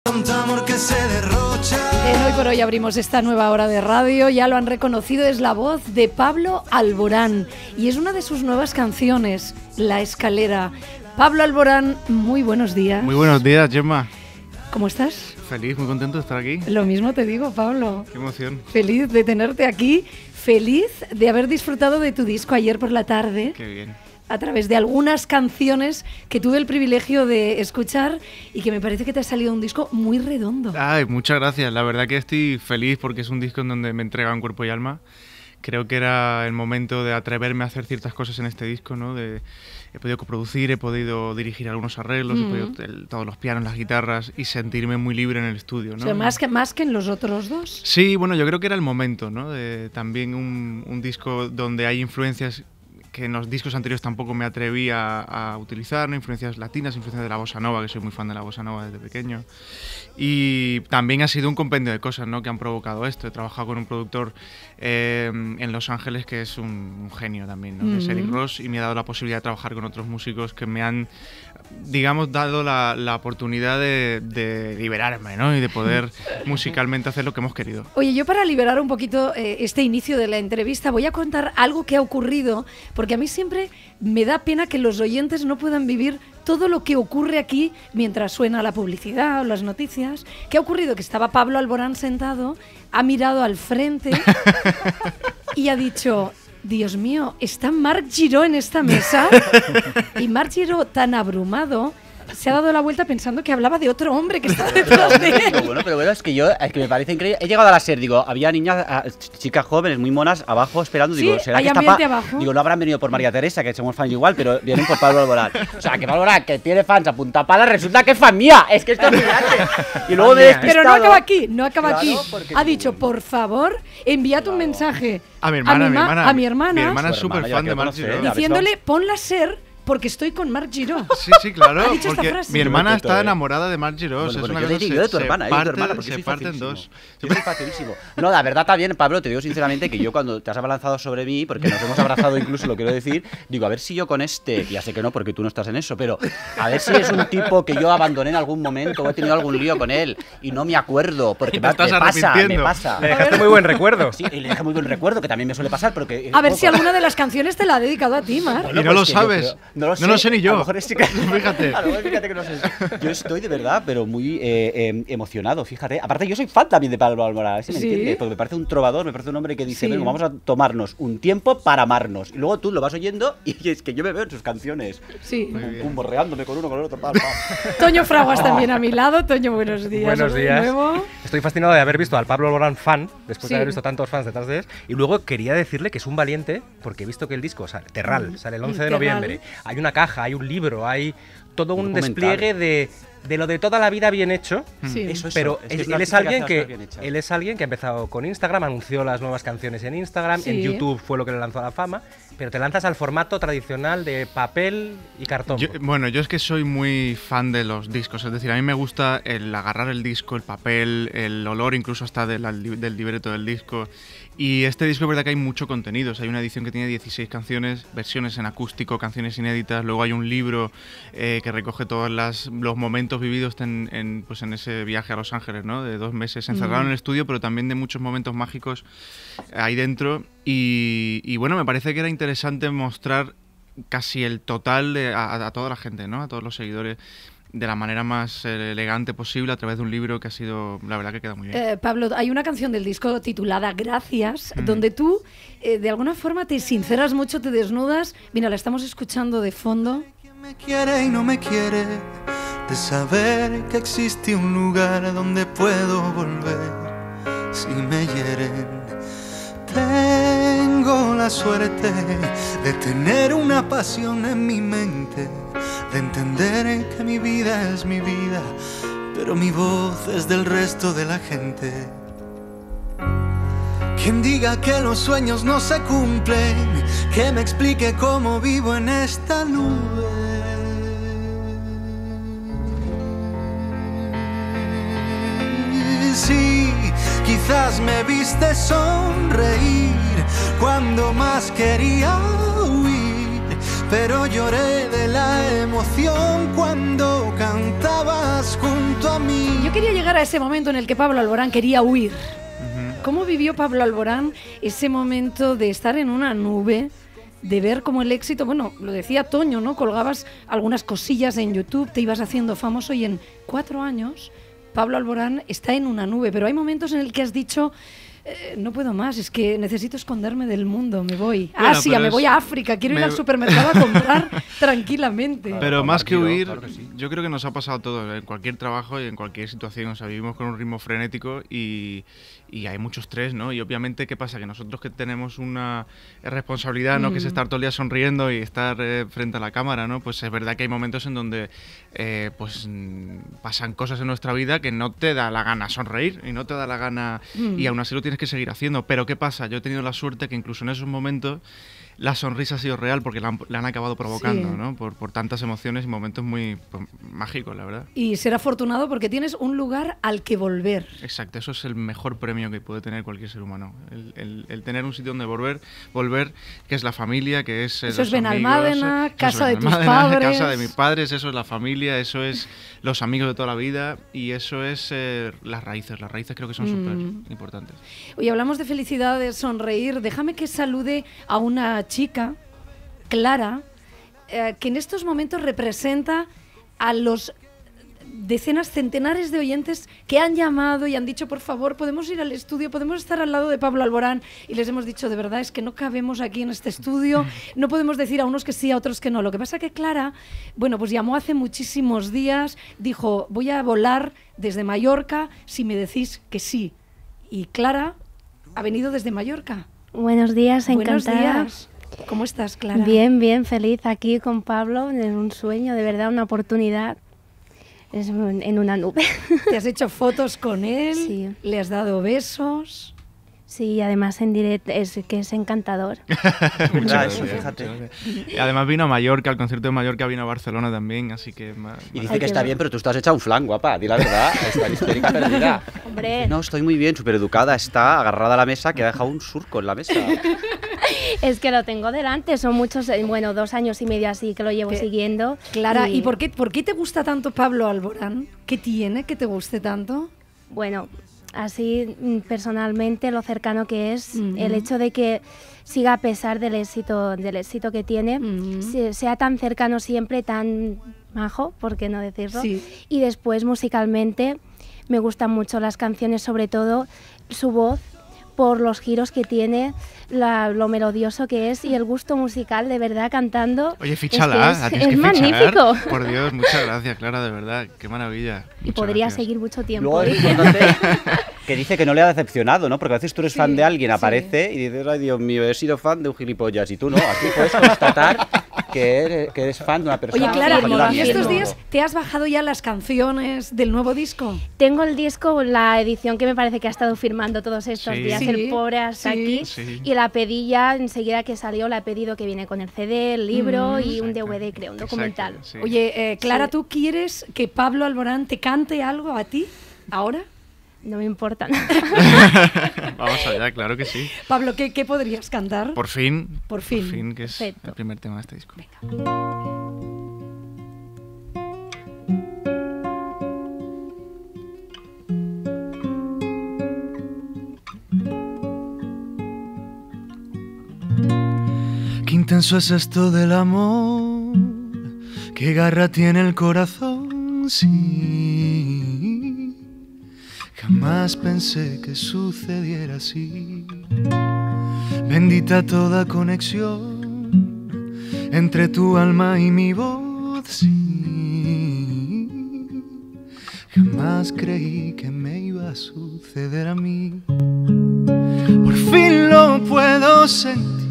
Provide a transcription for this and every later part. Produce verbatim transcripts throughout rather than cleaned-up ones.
Tanto amor que se derrocha. En Hoy por Hoy abrimos esta nueva hora de radio. Ya lo han reconocido, es la voz de Pablo Alborán y es una de sus nuevas canciones, La Escalera. Pablo Alborán, muy buenos días. Muy buenos días, Gemma. ¿Cómo estás? Feliz, muy contento de estar aquí. Lo mismo te digo, Pablo. Qué emoción. Feliz de tenerte aquí, feliz de haber disfrutado de tu disco ayer por la tarde. Qué bien. A través de algunas canciones que tuve el privilegio de escuchar y que me parece que te ha salido un disco muy redondo. Ay, muchas gracias. La verdad que estoy feliz porque es un disco en donde me entregan cuerpo y alma. Creo que era el momento de atreverme a hacer ciertas cosas en este disco, ¿no? De, he podido coproducir, he podido dirigir algunos arreglos, mm. he podido el, todos los pianos, las guitarras y sentirme muy libre en el estudio, ¿no? O sea, más que, más que en los otros dos. Sí, bueno, yo creo que era el momento, ¿no? De, también un, un disco donde hay influencias que en los discos anteriores tampoco me atreví a, a utilizar, ¿no? Influencias latinas, influencias de la bossa nova, que soy muy fan de la bossa nova desde pequeño. Y también ha sido un compendio de cosas, ¿no? Que han provocado esto. He trabajado con un productor eh, en Los Ángeles que es un, un genio también, ¿no? Mm-hmm. Que es Eric Ross, y me ha dado la posibilidad de trabajar con otros músicos que me han, digamos, dado la, la oportunidad de, de liberarme, ¿no? Y de poder musicalmente hacer lo que hemos querido. Oye, yo para liberar un poquito eh, este inicio de la entrevista voy a contar algo que ha ocurrido, porque a mí siempre me da pena que los oyentes no puedan vivir todo lo que ocurre aquí mientras suena la publicidad o las noticias. ¿Qué ha ocurrido? Que estaba Pablo Alborán sentado, ha mirado al frente y ha dicho: Dios mío, ¿está Marc Giró en esta mesa? Y Marc Giró, tan abrumado, se ha dado la vuelta pensando que hablaba de otro hombre que estaba detrás de él. Bueno, pero bueno, es que yo, es que me parece increíble. He llegado a la SER, digo, había niñas, chicas jóvenes, muy monas, abajo esperando. Sí, digo, ¿será hay que está ambiente pa abajo. Digo, no habrán venido por María Teresa, que somos fans igual, pero vienen por Pablo Alborán. O sea, que Pablo Alborán, que tiene fans a punta pala, resulta que es fan mía. Es que esto es brillante. Y luego me he despistado. Pero no acaba aquí, no acaba Claro, aquí. porque- Ha dicho, por favor, enviad un mensaje A mi hermana, a mi, mi ma- hermana, a mi hermana, Mi hermana es Su súper hermana, ya fan que de Marc conoce, Giró. ¿eh? diciéndole, ponla a ser porque estoy con Marc Giró. Sí, sí, claro, Ha dicho esta porque frase. mi hermana Qué está bonito, ¿eh? enamorada de Marc Giró. Bueno, Es bueno, una yo cosa te digo que de tu se hermana, ¿eh? parte- De tu hermana, porque se soy parte en facilísimo. dos. Yo soy facilísimo. No, la verdad también, Pablo, te digo sinceramente que yo cuando te has abalanzado sobre mí, porque nos hemos abrazado incluso, lo quiero decir, digo, a ver si yo con este, ya sé que no, porque tú no estás en eso, pero a ver si es un tipo que yo abandoné en algún momento o he tenido algún lío con él y no me acuerdo, porque Te me, estás me pasa, me arrepintiendo. pasa. Le dejaste muy buen recuerdo. Sí, y le dejé muy buen recuerdo, que también me suele pasar, porque... A ver si alguna de las canciones te la ha dedicado a ti, Marc. Y no lo sabes. No lo sé, No lo sé ni yo. A lo mejor es que... Fíjate. A lo mejor fíjate que no sé. Yo estoy de verdad, pero muy eh, eh, emocionado, fíjate. Aparte, yo soy fan también de Pablo Alborán, ¿sí me Sí. entiendes? Porque me parece un trovador, me parece un hombre que dice, Sí. venga, vamos a tomarnos un tiempo para amarnos. Y luego tú lo vas oyendo y es que yo me veo en sus canciones. Sí. Pum, pum, borreándome con uno, con el otro, pam, pam. Toño Fraguas también a mi lado. Toño, buenos días. Buenos de días. nuevo. Estoy fascinado de haber visto al Pablo Alborán fan, después Sí. de haber visto tantos fans detrás de él. Y luego quería decirle que es un valiente, porque he visto que el disco sale, Terral, Mm. sale el once de Terral. noviembre. Hay una caja, hay un libro, hay todo un, Un despliegue de, de lo de toda la vida bien hecho. Sí. Eso, eso. Pero Es que es- es una él, es artista que alguien hace las que, cosas bien hechas. él es alguien que ha empezado con Instagram, anunció las nuevas canciones en Instagram, Sí. en YouTube fue lo que le lanzó a la fama, pero te lanzas al formato tradicional de papel y cartón. Yo- bueno, yo es que soy muy fan de los discos, es decir, a mí me gusta el agarrar el disco, el papel, el olor incluso hasta del, del libreto del disco. Y este disco es verdad que hay mucho contenido, o sea, hay una edición que tiene dieciséis canciones, versiones en acústico, canciones inéditas, luego hay un libro eh, que recoge todos las, los momentos vividos en, en, pues en ese viaje a Los Ángeles, ¿no? De dos meses encerrado Mm. en el estudio, pero también de muchos momentos mágicos ahí dentro. Y, y bueno, me parece que era interesante mostrar casi el total de, a, a toda la gente, ¿no? A todos los seguidores, de la manera más eh, elegante posible a través de un libro que ha sido, la verdad que queda muy bien. Eh, Pablo, hay una canción del disco titulada Gracias, Mm. donde tú eh, de alguna forma te sinceras mucho, te desnudas. Mira, la estamos escuchando de fondo. Quien me quiere y no me quiere, de saber que existe un lugar donde puedo volver si me hieren. Tengo la suerte de tener una pasión en mi mente, de entender que mi vida es mi vida, pero mi voz es del resto de la gente. Quien diga que los sueños no se cumplen, que me explique cómo vivo en esta nube. Sí, quizás me viste sonreír cuando más quería huir. pero lloré de la emoción cuando cantabas junto a mí. Yo quería llegar a ese momento en el que Pablo Alborán quería huir. ¿Cómo vivió Pablo Alborán ese momento de estar en una nube, de ver cómo el éxito, bueno, lo decía Toño, ¿no? Colgabas algunas cosillas en YouTube, te ibas haciendo famoso y en cuatro años Pablo Alborán está en una nube, pero hay momentos en el que has dicho, eh, no puedo más, es que necesito esconderme del mundo, me voy a Bueno, Asia, me es, voy a África, quiero me... ir al supermercado a comprar tranquilamente. Pero más que huir, claro que sí. yo creo que nos ha pasado todo, en cualquier trabajo y en cualquier situación, o sea, vivimos con un ritmo frenético y, y hay mucho estrés, ¿no? Y obviamente, ¿qué pasa? Que nosotros que tenemos una responsabilidad, ¿no? Mm. Que es estar todo el día sonriendo y estar eh, frente a la cámara, ¿no? Pues es verdad que hay momentos en donde eh, pues pasan cosas en nuestra vida que no te da la gana sonreír y no te da la gana mm. y aún así lo tienes que seguir haciendo. Pero ¿qué pasa? Yo he tenido la suerte que incluso en esos momentos la sonrisa ha sido real porque la han, la han acabado provocando, sí. ¿no? Por, por tantas emociones y momentos muy pues, mágicos, la verdad. Y ser afortunado porque tienes un lugar al que volver. Exacto, eso es el mejor premio que puede tener cualquier ser humano. El, el, el tener un sitio donde volver, volver, que es la familia, que es... Eso es Benalmádena, casa de tus padres. Casa de mis padres, eso es la familia, eso es los amigos de toda la vida y eso es eh, las raíces. Las raíces creo que son mm. súper importantes. Oye, hablamos de felicidad, de sonreír. Déjame que salude a una chica, Clara, eh, que en estos momentos representa a los decenas, centenares de oyentes que han llamado y han dicho, por favor, podemos ir al estudio, podemos estar al lado de Pablo Alborán, y les hemos dicho, de verdad, es que no cabemos aquí en este estudio, no podemos decir a unos que sí, a otros que no. Lo que pasa que Clara, bueno, pues llamó hace muchísimos días, dijo, voy a volar desde Mallorca si me decís que sí. Y Clara ha venido desde Mallorca. Buenos días, encantada. Buenos días. ¿Cómo estás, Clara? Bien, bien, feliz aquí con Pablo, en un sueño, de verdad, una oportunidad. Es en una nube. ¿Te has hecho fotos con él? Sí. ¿Le has dado besos? Sí, además en directo es que es encantador. Muchas gracias, fíjate. Además vino a Mallorca, al concierto de Mallorca vino a Barcelona también, así que... Más, y dice que está bien, pero tú estás hecha un flan, guapa, di la verdad, está histérica perdida. Hombre. No, estoy muy bien, súper educada, está agarrada a la mesa, que ha dejado un surco en la mesa. Es que lo tengo delante, son muchos, bueno, dos años y medio así que lo llevo ¿Qué? siguiendo. Clara, ¿y, ¿y por qué, por qué te gusta tanto Pablo Alborán? ¿Qué tiene que te guste tanto? Bueno, así personalmente lo cercano que es, uh-huh. el hecho de que siga a pesar del éxito, del éxito que tiene, uh-huh. sea tan cercano siempre, tan majo, por qué no decirlo. Sí. Y después musicalmente me gustan mucho las canciones, sobre todo su voz, por los giros que tiene, la, lo melodioso que es y el gusto musical, de verdad, cantando. Oye, fíchala, es, que es, es, es que magnífico. Por Dios, muchas gracias, Clara, de verdad, qué maravilla. Y muchas podría gracias. seguir mucho tiempo. Luego es importante que dice que no le ha decepcionado, ¿no? Porque a veces tú eres sí, fan de alguien, sí. aparece y dices, ay, Dios mío, he sido fan de un gilipollas, y tú no. Aquí puedes constatar que eres, que eres fan de una persona. Oye, Clara, que ¿y estos días te has bajado ya las canciones del nuevo disco? Tengo el disco, la edición que me parece que ha estado firmando todos estos sí. días, sí, el pobre hasta sí, aquí, sí. y la pedí ya enseguida que salió, la he pedido que viene con el C D, el libro mm, y un exacto, D V D, creo, un exacto, documental. sí. Oye, eh, Clara, Sí. ¿tú quieres que Pablo Alborán te cante algo a ti ahora? No me importa. Vamos allá, claro que sí. Pablo, ¿qué, qué podrías cantar? Por fin, Por fin. por fin que es Perfecto. el primer tema de este disco. Venga. Qué intenso es esto del amor, qué garra tiene el corazón, sí. Jamás pensé que sucediera así. Bendita toda conexión entre tu alma y mi voz, sí. Jamás creí que me iba a suceder a mí. Por fin lo puedo sentir.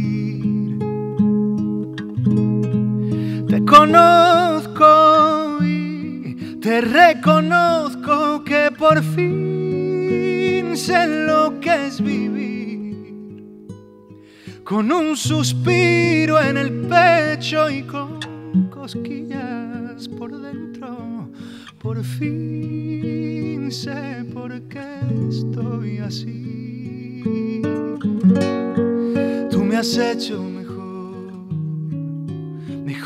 Te conozco y te reconozco que por fin sé lo que es vivir con un suspiro en el pecho y con cosquillas por dentro. Por fin sé por qué estoy así. Tú me has hecho mejor,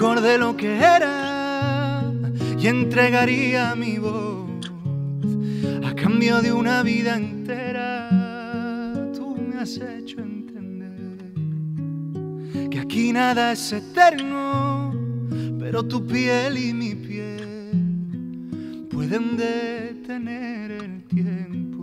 mejor de lo que era, y entregaría mi voz a cambio de una vida entera. Tú me has hecho entender que aquí nada es eterno, pero tu piel y mi piel pueden detener el tiempo.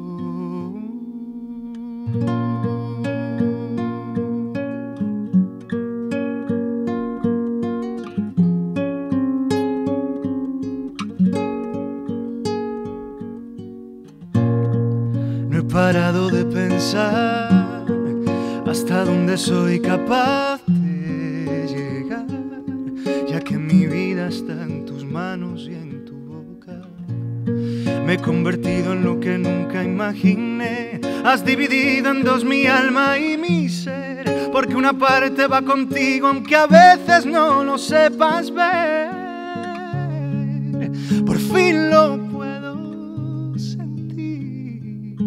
No he parado de pensar hasta dónde soy capaz de llegar, ya que mi vida está en tus manos y en tu boca. Me he convertido en lo que nunca imaginé. Has dividido en dos mi alma y mi ser, porque una parte va contigo aunque a veces no lo sepas ver. Por fin lo puedo sentir.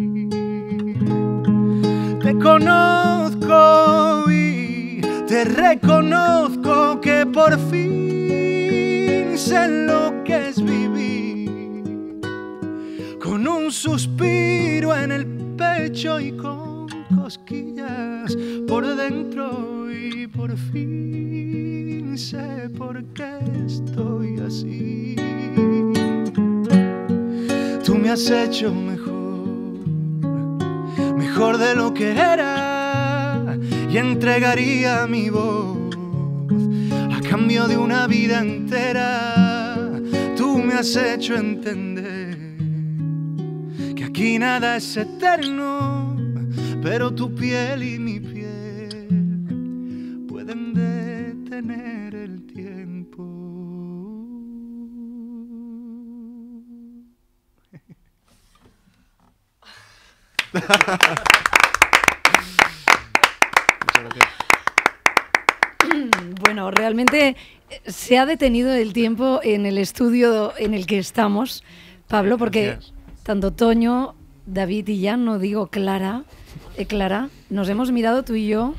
Te conozco y te reconozco que por fin sé lo que es vivir, con un suspiro en el pecho y con cosquillas por dentro, y por fin sé por qué estoy así. Tú me has hecho mejor, mejor de lo que era, y entregaría mi voz a cambio de una vida entera. Tú me has hecho entender que aquí nada es eterno, pero tu piel y mi piel pueden detener el tiempo. Bueno, realmente se ha detenido el tiempo en el estudio en el que estamos, Pablo, porque Gracias. tanto Toño, David y ya, no digo Clara, eh, Clara, nos hemos mirado tú y yo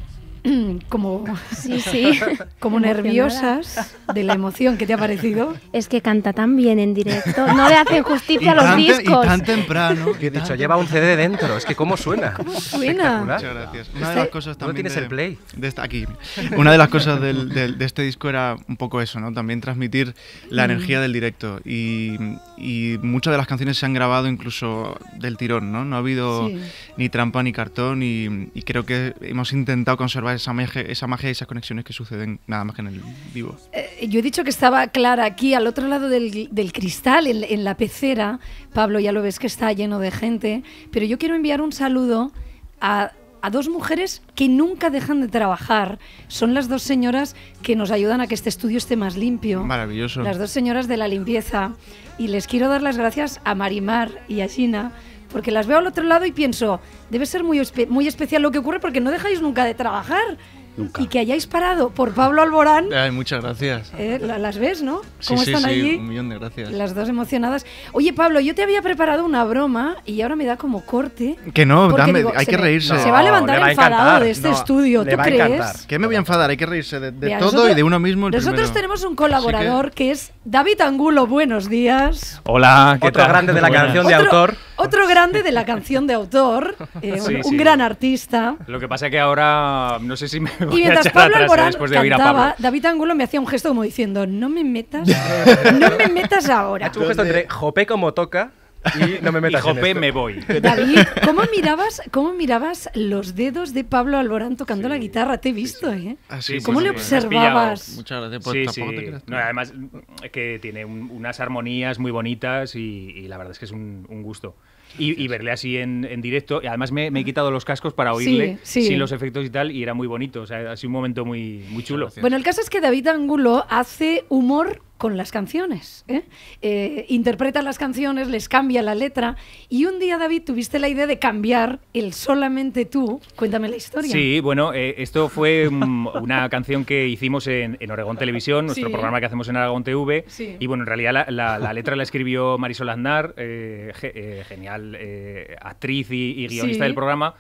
como, Sí, sí. como nerviosas de la emoción. ¿Qué te ha parecido? Es que canta tan bien en directo. No le hacen Y justicia a los tan, te- discos. y tan temprano. He dicho, lleva un C D dentro. Es que cómo suena. ¿Cómo suena? Espectacular. Muchas gracias. Una de Este- las cosas ¿Dónde también tienes de, el play? de esta- aquí. Una de las cosas del- del- de este disco era un poco eso, ¿no? También transmitir la energía del directo. Y, y muchas de las canciones se han grabado incluso del tirón, ¿no? No ha habido Sí. ni trampa ni cartón, y, y creo que hemos intentado conservar esa magia, esa magia y esas conexiones que suceden nada más que en el vivo. Eh, yo he dicho que estaba Clara aquí al otro lado del, del cristal, en, en la pecera. Pablo, ya lo ves que está lleno de gente, pero yo quiero enviar un saludo a, a dos mujeres que nunca dejan de trabajar. Son las dos señoras que nos ayudan a que este estudio esté más limpio. Maravilloso. Las dos señoras de la limpieza. Y les quiero dar las gracias a Marimar y a Gina, porque las veo al otro lado y pienso, debe ser muy, espe- muy especial lo que ocurre, porque no dejáis nunca de trabajar. Nunca. Y que hayáis parado por Pablo Alborán. Ay, muchas gracias. Eh, la- las ves, ¿no? Sí, ¿Cómo sí, están sí, allí? un millón de gracias. Las dos emocionadas. Oye, Pablo, yo te había preparado una broma y ahora me da como corte. Que no, porque dame, digo, hay se que me- reírse. Se va a levantar le va a enfadado encantar. de este No, estudio, le ¿tú va a crees? encantar. ¿Qué me voy a enfadar? Hay que reírse de, de Mira, todo nosotros- y de uno mismo el Nosotros primero. tenemos un colaborador que... es David Angulo. Buenos días. Hola, ¿qué Otro tal? grande de la Buenas. canción de Otro- autor. Otro grande de la canción de autor, eh, Sí, un, sí. un gran artista. Lo que pasa es que ahora no sé si me voy Y a mientras echar Pablo atrás Alborán después de oír a Pablo. cantaba, David Angulo me hacía un gesto como diciendo, no me metas, no me metas Ha ahora. hecho un gesto entre Jope como toca y no me Y metas en Jope, esto. me voy. David, ¿cómo mirabas, ¿cómo mirabas los dedos de Pablo Alborán tocando la guitarra? Te he visto, ¿eh? Ah, Sí, ¿Cómo sí, le sí, me has observabas? Muchas gracias. Pues Sí, tampoco sí. te creas. No, además, es que tiene un- unas armonías muy bonitas y, y la verdad es que es un, un gusto. Y, y verle así en, en directo, y además me, me he quitado los cascos para oírle Sí, sí. sin los efectos y tal, y era muy bonito, o sea, ha sido un momento muy, muy chulo. gracias. Bueno, el caso es que David Angulo hace humor con las canciones, ¿eh? Eh, interpreta las canciones, les cambia la letra, y un día, David, tuviste la idea de cambiar el Solamente Tú. Cuéntame la historia. Sí, bueno, eh, esto fue mm, una canción que hicimos en, en Oregón Televisión, nuestro Sí. programa que hacemos en Aragón T V, Sí. y bueno, en realidad la, la- la letra la escribió Marisol Aznar, eh, ge- eh, genial eh, actriz y, y guionista Sí. del programa,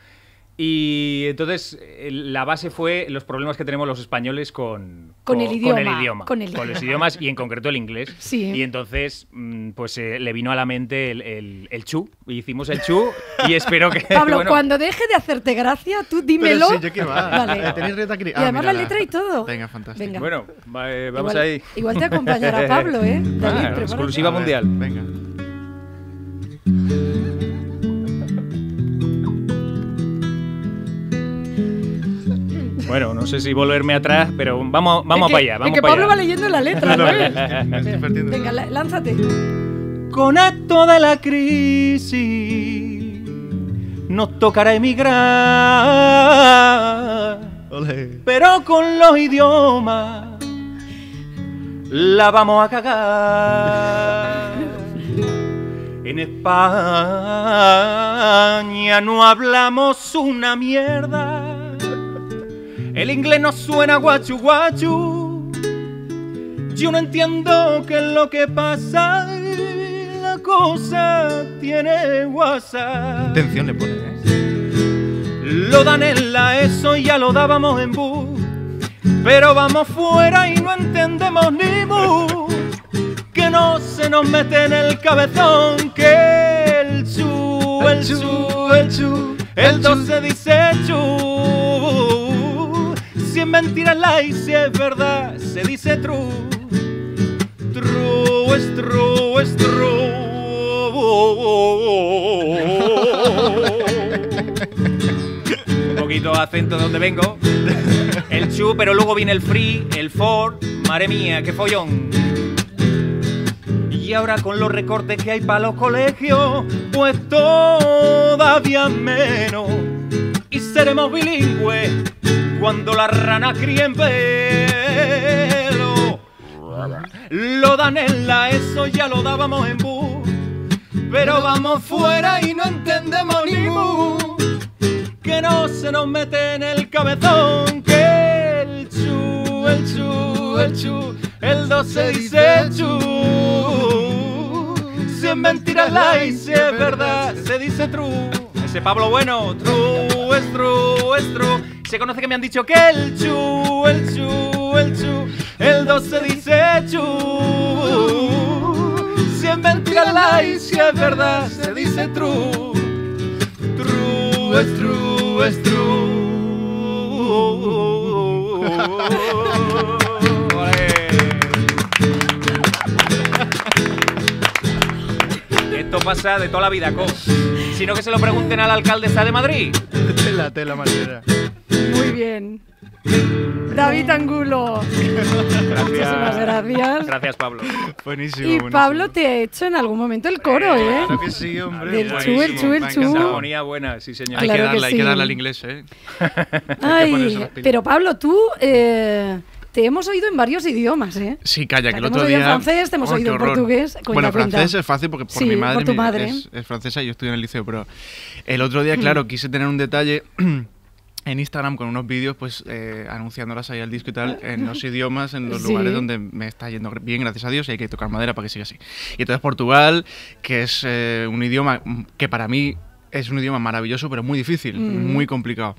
Y entonces eh, la base fue los problemas que tenemos los españoles con, Con el idioma, Con el idioma. con el- Con los idiomas y en concreto el inglés. Sí. Y entonces mm, pues eh, le vino a la mente el, el, el chu. Y hicimos el chu y espero que... Pablo, bueno, cuando deje de hacerte gracia, tú dímelo. Pero sí, yo quiero más. Vale. Eh, ¿tenéis letra aquí? Y Ah, además la mírala. letra y todo. Venga, fantástico. Venga. Bueno, va- eh, vamos igual, ahí. Igual te acompañará Pablo, ¿eh? David, Ah, prepárate. exclusiva A ver, mundial. Venga. Bueno, no sé si volverme atrás, pero vamos, vamos Es para que- allá. Vamos es que para Pablo allá. va leyendo la letra, ¿no? Me estoy partiendo. Venga, la- lánzate. Con esto de la crisis nos tocará emigrar, Ole. pero con los idiomas la vamos a cagar. En España no hablamos una mierda, el inglés nos suena guachu guachu. Yo no entiendo qué es lo que pasa, la cosa tiene WhatsApp. Atención le pone, ¿eh? Lo dan en la ESO y ya lo dábamos en bus, pero vamos fuera y no entendemos ni mu. Que no se nos mete en el cabezón que el chu, el chu, el chu, el dos se dice chu. Si es mentira la y si es verdad se dice true. True es true es true. Un poquito acento de donde vengo. El chu, pero luego viene el free, el for. Madre mía, qué follón. Y ahora con los recortes que hay para los colegios, pues todavía menos. Y seremos bilingües cuando las ranas críen pelo. Lo dan en la ESO, ya lo dábamos en bus, pero vamos fuera y no entendemos ni mu. Que no se nos mete en el cabezón que el chu, el chu, el chu, el dos se dice chu. Si es mentira la y si es verdad se dice true. Ese Pablo bueno, true es true es true. Se conoce que me han dicho que el chu, el chu, el chu, el dos se dice chu. Si es mentira la y si es verdad se dice true. True es true es true. Esto pasa de toda la vida, co. Sino que se lo pregunten a la alcaldesa de Madrid. Tela, tela, marinera. Muy bien. David Angulo. Muchísimas gracias. Gracias, Pablo. Buenísimo, Y buenísimo. Pablo te ha hecho en algún momento el coro, ¿eh? Claro que sí, hombre. Del buenísimo, chu, el chu, el me ha chu. encantado. Armonía buena, sí, señor. Hay Claro que que darle, hay que sí. darle al inglés, ¿eh? Ay, ponerse las pilas. pero Pablo, tú eh, te hemos oído en varios idiomas, ¿eh? Sí, calla, que el Te hemos otro oído día... en francés, te hemos ¡Oh, oído qué en horror! portugués. Cuenta, Bueno, cuenta. francés es fácil porque por Sí, mi madre, por tu mi- madre. Es, es francesa y yo estudio en el liceo, pero el otro día, claro, quise tener un detalle en Instagram con unos vídeos, pues eh, anunciándolas ahí al disco y tal, en los idiomas, en los Sí. lugares donde me está yendo bien, gracias a Dios, y hay que tocar madera para que siga así. Y entonces Portugal, que es eh, un idioma que para mí es un idioma maravilloso, pero muy difícil, Mm. muy complicado.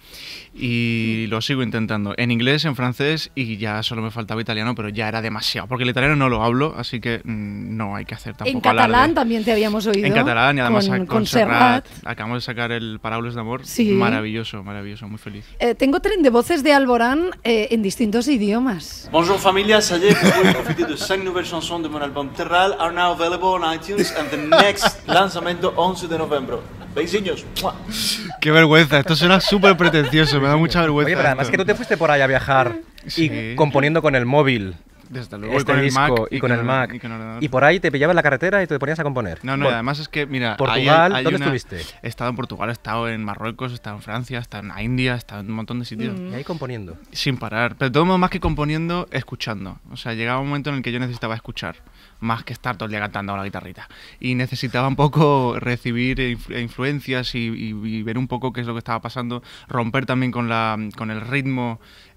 Y lo sigo intentando. En inglés, en francés, y ya solo me faltaba italiano, pero ya era demasiado. Porque el italiano no lo hablo, así que mm, no hay que hacer tampoco En catalán alarde. también te habíamos oído. En catalán, y además con, con, con Serrat. Serrat. Acabamos de sacar el Paraules d'Amor. Sí. Maravilloso, maravilloso, muy feliz. Eh, tengo tren de voces de Alborán eh, en distintos idiomas. Bonjour familia, ça y est, vous pouvez profiter de cinq nouvelles chansons de mon album Terral are now available on iTunes and the next lanzamiento once de noviembre. Beijinhos. ¡Mua! Qué vergüenza, esto suena súper pretencioso, me da mucha vergüenza. Oye, pero además esto. que tú te fuiste por ahí a viajar Sí. y componiendo con el móvil. Desde luego, Este y con el disco Mac. y con el Mac. Y, con ordenador. Y por ahí te pillabas en la carretera y te ponías a componer. No, no, Por- además es que, mira, Portugal, ahí hay ¿dónde una- estuviste? He estado en Portugal, he estado en Marruecos, he estado en Francia, he estado en la India, he estado en un montón de sitios. Y ahí componiendo. Sin parar. Pero de todo modo, más que componiendo, escuchando. O sea, llegaba un momento en el que yo necesitaba escuchar, más que estar todo el día cantando a la guitarrita. Y necesitaba un poco recibir influ- influencias y, y- y ver un poco qué es lo que estaba pasando, romper también con, la, con el ritmo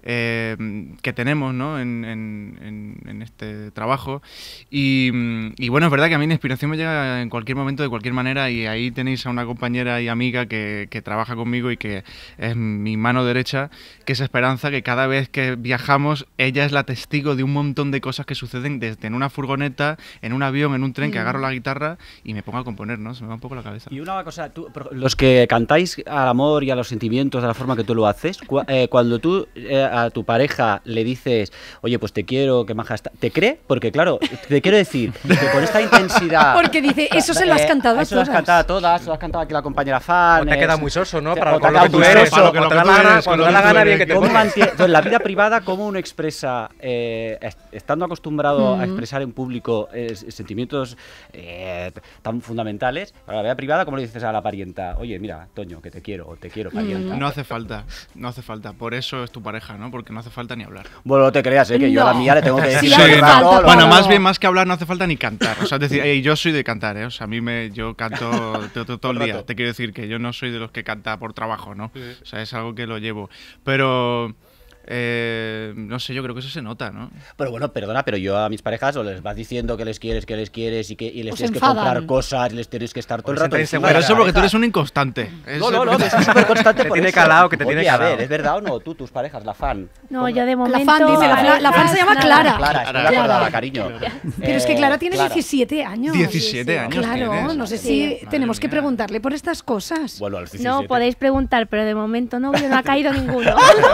eh, que tenemos, ¿no? en, en, en, en este trabajo. Y, y bueno, es verdad que a mí la inspiración me llega en cualquier momento, de cualquier manera, y ahí tenéis a una compañera y amiga que, que trabaja conmigo y que es mi mano derecha, que es Esperanza, que cada vez que viajamos, ella es la testigo de un montón de cosas que suceden desde en una furgoneta, en un avión, en un tren, que agarro la guitarra y me pongo a componer, ¿no? Se me va un poco la cabeza. Y una cosa, tú, los que cantáis al amor y a los sentimientos de la forma que tú lo haces, cu eh, cuando tú eh, a tu pareja le dices, oye, pues te quiero, que maja está, ¿te cree? Porque claro, te quiero decir, que con esta intensidad... Porque dice, eso se lo has cantado eh, a eso todas. Eso lo has cantado a todas, eso lo has cantado aquí la compañera fan... O te queda muy soso, ¿no? Para con lo que tú eres, para lo que te da la gana, cuando te da la gana, bien que te pones. En la vida privada, ¿cómo uno expresa, eh, est estando acostumbrado mm. a expresar en público eh, sentimientos eh, tan fundamentales, para la vida privada, ¿cómo le dices a la parienta? Oye, mira, Toño, que te quiero, o te quiero, parienta. No hace falta, no hace falta. Por eso es tu pareja, ¿no? Porque no hace falta ni hablar. Bueno, no te creas, ¿eh? Que no. yo a la mía le tengo que decir... Sí, no. Falta, bueno, más bien, más que hablar, no hace falta ni cantar. O sea, es decir, hey, yo soy de cantar, ¿eh? O sea, a mí me... Yo canto todo, todo el día. Te quiero decir que yo no soy de los que canta por trabajo, ¿no? Sí. O sea, es algo que lo llevo. Pero... Eh, no sé, yo creo que eso se nota, ¿no? Pero bueno, perdona, pero yo a mis parejas o les vas diciendo que les quieres, que les quieres y que y les Os tienes enfadan. que comprar cosas, y les tienes que estar todo el rato. Pero eso porque tú eres un inconstante. No, no, no, que soy súper constante. Te por tiene eso. calado, que te Oye, tiene calado. A ver, ¿es verdad o no? Tú, tus parejas, la fan. No, ¿Cómo? yo de momento... La fan, dice, la, la, la fan se llama Clara. Clara, estoy de acuerdo, cariño. Pero eh, es que Clara tiene Clara. diecisiete años. diecisiete años. Claro, tienes. no sé sí. si tenemos que preguntarle por estas cosas. Bueno, a los no, podéis preguntar, pero de momento no, no ha caído ninguno.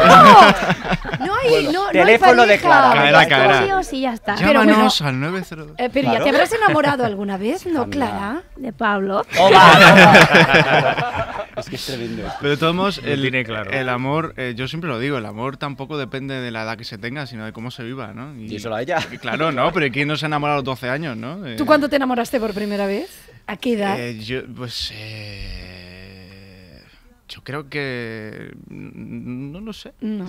No, no hay... Bueno, no, teléfono de Clara. Caerá, caerá. Sí o sí, ya está. Llámanos pero bueno, al nueve cero dos. Eh, pero claro. ¿Ya te habrás enamorado alguna vez, no, Clara? De Pablo. Toma, toma. Es que es tremendo. Pero de todos modos, el, tiene claro. el amor, eh, yo siempre lo digo, el amor tampoco depende de la edad que se tenga, sino de cómo se viva, ¿no? Y, ¿Y eso a ella? Y, claro, no, pero ¿quién no se enamora a los doce años, no? Eh, ¿Tú cuándo te enamoraste por primera vez? ¿A qué edad? Eh, yo, pues... Eh... Yo creo que... No lo sé. No.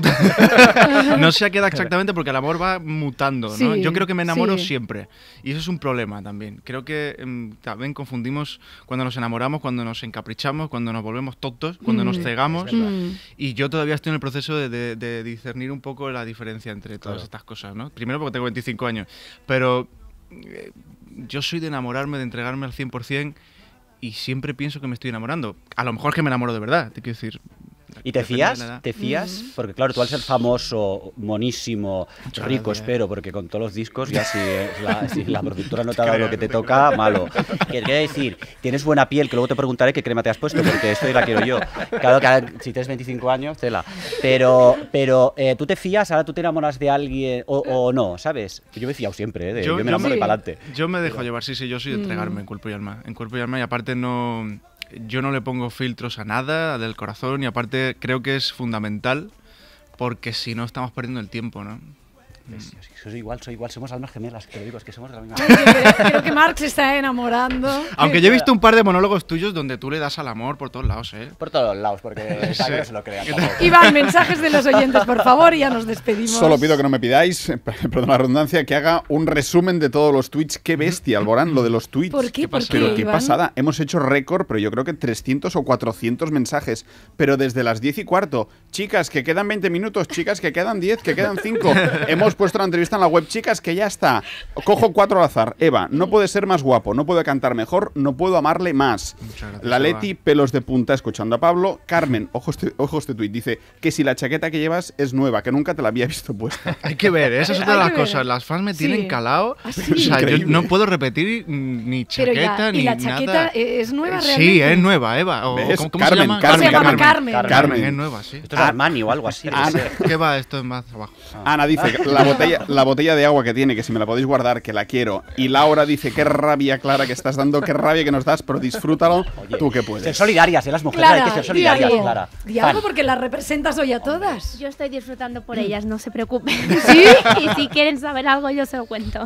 No sé a qué edad exactamente porque el amor va mutando, ¿no? Sí, yo creo que me enamoro sí. siempre. Y eso es un problema también. Creo que um, también confundimos cuando nos enamoramos, cuando nos encaprichamos, cuando nos volvemos tontos, cuando mm. nos cegamos. Mm. Y yo todavía estoy en el proceso de, de, de discernir un poco la diferencia entre todas claro. estas cosas, ¿no? Primero porque tengo veinticinco años. Pero eh, yo soy de enamorarme, de entregarme al cien por cien y siempre pienso que me estoy enamorando. A lo mejor es que me enamoro de verdad, te quiero decir. ¿Y te fías? ¿Te fías? Porque claro, tú al ser famoso, monísimo, Muchas rico, gracias. espero, porque con todos los discos ya si, la, si la productora no te ha dado lo que te toca, malo. Quiero decir, tienes buena piel, que luego te preguntaré qué crema te has puesto, porque esto la quiero yo. Claro que si tienes veinticinco años, tela. Pero, pero eh, ¿tú te fías? ¿Ahora tú te enamoras de alguien o, o no? ¿Sabes? Yo me he fiado siempre, ¿eh? De, yo, yo me enamoro sí. para adelante. Yo me dejo llevar, sí, sí, yo soy de entregarme mm. en cuerpo y alma. En cuerpo y alma y aparte no... Yo no le pongo filtros a nada del corazón y aparte creo que es fundamental porque si no estamos perdiendo el tiempo, ¿no? Es, soy igual, soy igual, somos almas gemelas, que lo digo, es que somos de la misma. Creo, creo que Marc se está enamorando. Aunque yo he visto un par de monólogos tuyos donde tú le das al amor por todos lados, ¿eh? Por todos lados, porque sí. no se lo crean. Iván, mensajes de los oyentes, por favor, y ya nos despedimos. Solo pido que no me pidáis, perdón la redundancia, que haga un resumen de todos los tweets. Qué bestia, Alborán, lo de los tweets. ¿Por qué? ¿Qué ¿Por qué, pero qué Iván? pasada. Hemos hecho récord, pero yo creo que trescientos o cuatrocientos mensajes. Pero desde las diez y cuarto. Chicas, que quedan veinte minutos. Chicas, que quedan diez, que quedan cinco. Hemos puesto la entrevista en la web, chicas, que ya está. Cojo cuatro al azar. Eva, no puede ser más guapo, no puede cantar mejor, no puedo amarle más. Gracias, la Leti, Eva. Pelos de punta, escuchando a Pablo. Carmen, ojo este, ojo este tuit, dice que si la chaqueta que llevas es nueva, que nunca te la había visto puesta. Hay que ver, esa es otra de las cosas. Las fans me tienen sí. calado. ¿Ah, sí? O sea, yo no puedo repetir ni chaqueta ya, ni ¿y la chaqueta nada. es nueva realmente? Sí, es nueva, Eva. O, ¿Ves? ¿Cómo, cómo Carmen, se llama? Carmen, se llama Carmen. Carmen. Carmen. Carmen. Es nueva, sí. Esto es Armani o algo así. ¿Qué va? Esto es más abajo. Ah. Ana dice, la botella, la botella de agua que tiene, que si me la podéis guardar, que la quiero. Y Laura dice, qué rabia, Clara, que estás dando, qué rabia que nos das, pero disfrútalo. Oye, tú que puedes. Ser solidarias, ¿eh? Las mujeres Clara, hay que ser solidarias, di algo. Clara. Di algo porque las representas hoy a todas. Yo estoy disfrutando por ellas, no se preocupen. ¿Sí? Y si quieren saber algo, yo se lo cuento.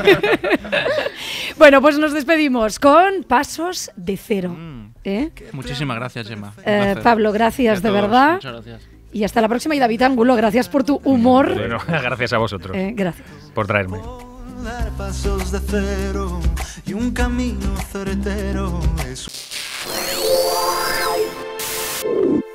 Bueno, pues nos despedimos con Pasos de Cero. Mm. ¿Eh? Muchísimas gracias, Gemma. Eh, Pablo, gracias de verdad. Muchas gracias. Y hasta la próxima. Y David Ángulo, gracias por tu humor. Bueno, gracias a vosotros. Eh, gracias. Por traerme. Dar pasos de cero y un camino certero es...